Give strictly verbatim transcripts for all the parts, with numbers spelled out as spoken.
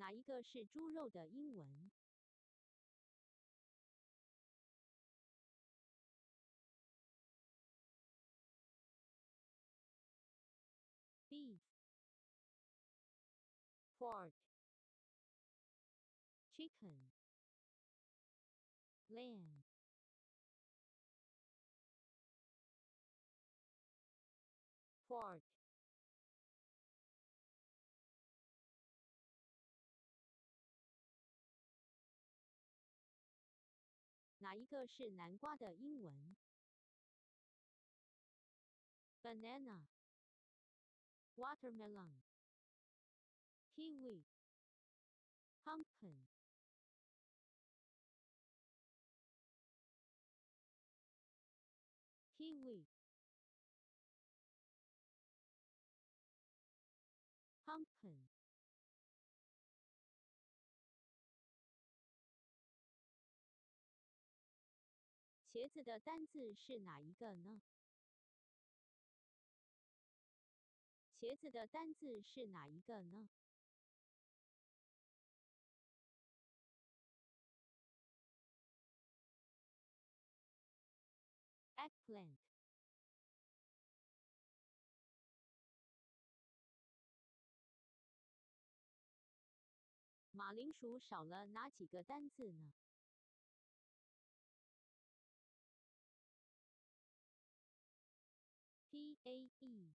哪一个是猪肉的英文 ？Beef, pork, chicken, lamb. Pork. 哪一个是南瓜的英文 ？Banana, watermelon, kiwi, pumpkin. Kiwi, pumpkin. 茄子的单字是哪一个呢？茄子的单字是哪一个呢？ Eggplant. 马铃薯少了哪几个单字呢？ P A E,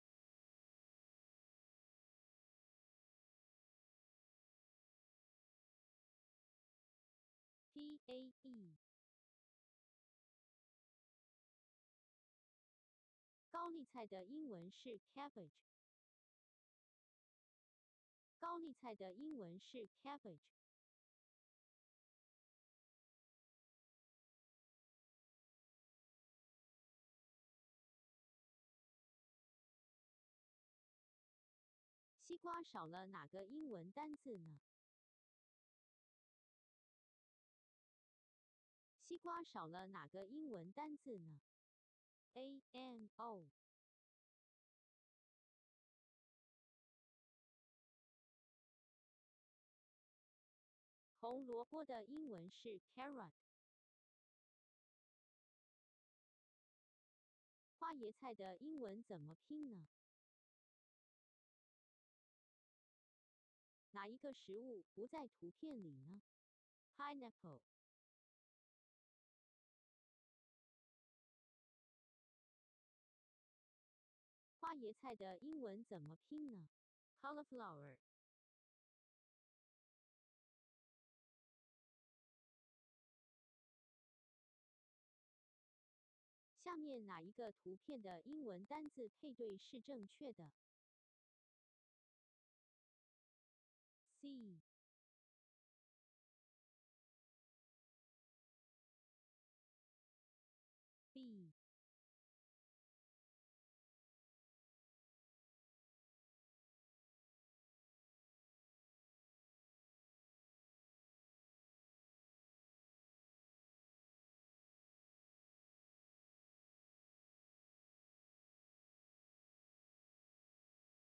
P A E. 高丽菜的英文是 cabbage。高丽菜的英文是 cabbage。西瓜少了哪个英文单字呢？西瓜少了哪个英文单字呢 ？A M O。红萝卜的英文是 carrot。花椰菜的英文怎么拼呢？哪一个食物不在图片里呢 ？Pineapple。花椰菜的英文怎么拼呢 ？Cauliflower。下面哪一个图片的英文单字配对是正确的 ？C